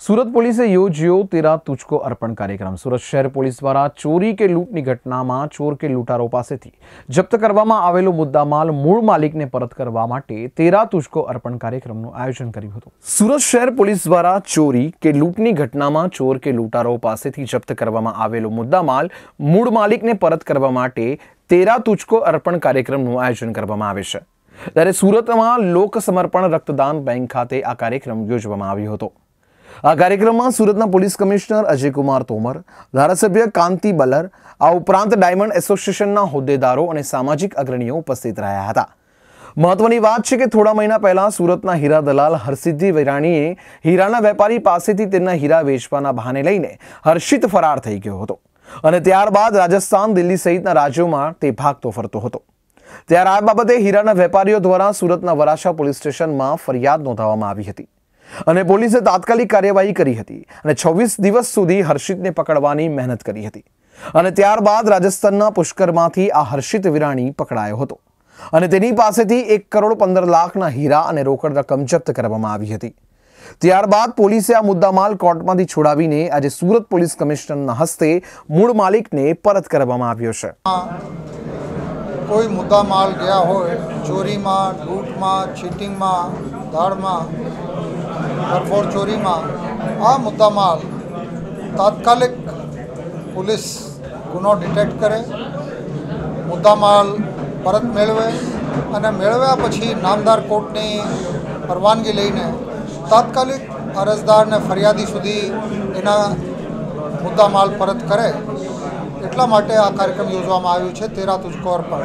सूरत police योज्यो तेरा तुझको अर्पण कार्यक्रम। सूरत शहर पुलिस द्वारा चोरी के लूटनी घटनाમાં ચોર કે લૂંટારો પાસેથી જપ્ત કરવામાં આવેલો મુદ્દામાલ મૂળ માલિકને પરત કરવા માટે તેરા તુझको अर्पण કાર્યક્રમનું આયોજન કર્યું હતું। સુરત શહેર પોલીસ દ્વારા ચોરી કે લૂંટની ઘટનામાં ચોર કે લૂંટારો પાસેથી જપ્ત કરવામાં આવેલો મુદ્દામાલ મૂળ માલિકને પરત કરવા માટે તેરા તુझको अर्पण કાર્યક્રમનું આયોજન કરવામાં આવે છે। ત્યારે સુરતમાં લોક સમર્પણ રક્તદાન બેંક ખાતે આ કાર્યક્રમ યોજવામાં આવ્યો હતો। આ કાર્યક્રમમાં સુરતના પોલીસ કમિશનર અજય કુમાર તોમર, ધારાસભ્ય કાંતિ બલર, આ ઉપરાંત ડાયમંડ એસોસિએશનના હોદ્દેદારો અને સામાજિક અગ્રણીઓ ઉપસ્થિત રહ્યા હતા। મહત્વની વાત છે કે થોડા મહિના પહેલા સુરતના હીરા દલાલ હરસિદ્ધિ વિરાણીએ હીરાના વેપારી પાસેથી તેમના હીરા વેચવાના બહાને લઈને હર્ષિત ફરાર થઈ ગયો હતો અને ત્યારબાદ રાજસ્થાન, દિલ્હી સહિતના રાજ્યોમાં તે ભાગતો ફરતો હતો। ત્યારે આ બાબતે હીરાના વેપારીઓ દ્વારા સુરતના વરાછા પોલીસ સ્ટેશનમાં ફરિયાદ નોંધાવવામાં આવી હતી અને પોલીસે તાત્કાલિક કાર્યવાહી કરી હતી અને 26 દિવસ સુધી હર્ષિતને પકડવાની મહેનત કરી હતી અને ત્યારબાદ રાજસ્થાનના પુષ્કરમાંથી આ હર્ષિત વિરાણી પકડાયો હતો અને તેની પાસેથી 1,15,00,000ના હીરા અને રોકડ રકમ જપ્ત કરવામાં આવી હતી। ત્યારબાદ પોલીસે આ મુદ્દામાલ કોર્ટમાંથી છોડાવીને આજે સુરત પોલીસ કમિશનરના હસ્તે મૂળ માલિકને પરત કરવામાં આવ્યો છે। कोई मुद्दा माल गया हो चोरी में, लूट में, चीटिंग में, दाड़ में, भरफोड़ चोरी में आ मुद्दा माल तात्कालिक पुलिस गुनो डिटेक्ट करे, मुद्दा माल परत मेळवे अने मेळव्या पछी नामदार कोर्टनी परवानगी लईने तात्कालिक अरजदार ने फरियादी सुधी एना मुद्दा माल परत करे એટલા માટે આ કાર્યક્રમ યોજવામાં આવ્યો છે। તેરા તુझको अर्पण।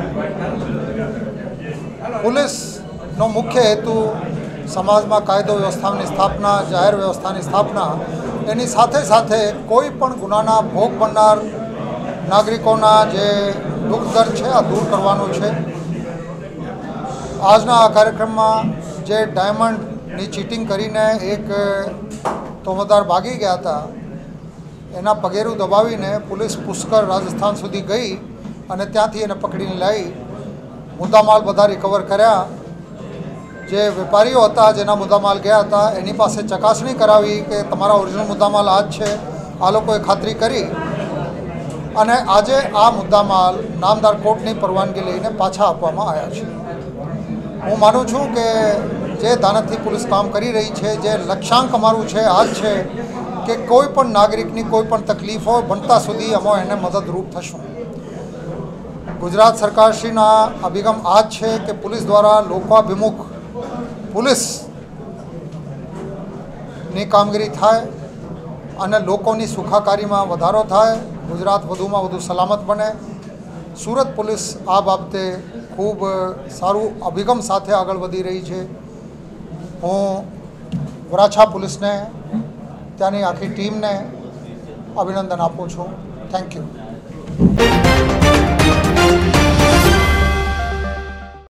પોલીસનો મુખ્ય હેતુ સમાજમાં કાયદો વ્યવસ્થાની સ્થાપના, જાહેર વ્યવસ્થાની સ્થાપના, એની સાથે સાથે કોઈ પણ ગુનાના ભોગ બનનાર નાગરિકોના જે દુઃખ દર્દ છે આ દૂર કરવાનું છે। આજના આ કાર્યક્રમમાં જે ડાયમંડની ચીટિંગ કરીને એક તોમતદાર ભાગી ગયા હતા એના પગેરું દબાવીને પોલીસ પુષ્કર રાજસ્થાન સુધી ગઈ અને ત્યાંથી એને પકડીને લાવી મુદ્દામાલ બધા રિકવર કર્યા। જે વેપારીઓ હતા જેના મુદ્દામાલ ગયા હતા એની પાસે ચકાસણી કરાવી કે તમારા ઓરિજિનલ મુદ્દામાલ આ જ છે, આ લોકોએ ખાતરી કરી અને આજે આ મુદ્દામાલ નામદાર કોર્ટની પરવાનગી લઈને પાછા આપવામાં આવ્યા છે। હું માનું છું કે જે દાનતથી પોલીસ કામ કરી રહી છે, જે લક્ષ્યાંક અમારું છે આ જ છે કે કોઈપણ નાગરિકની કોઈપણ તકલીફ હોય બનતા સુધી અમે એને મદદરૂપ થશું। ગુજરાત સરકારશ્રીના અભિગમ આ જ છે કે પોલીસ દ્વારા લોકાભિમુખ પોલીસની કામગીરી થાય અને લોકોની સુખાકારીમાં વધારો થાય, ગુજરાત વધુમાં વધુ સલામત બને। સુરત પોલીસ આ બાબતે ખૂબ સારું અભિગમ સાથે આગળ વધી રહી છે। હું વરાછા પોલીસને, ત્યાંની આખી ટીમને અભિનંદન આપું છું। Thank you.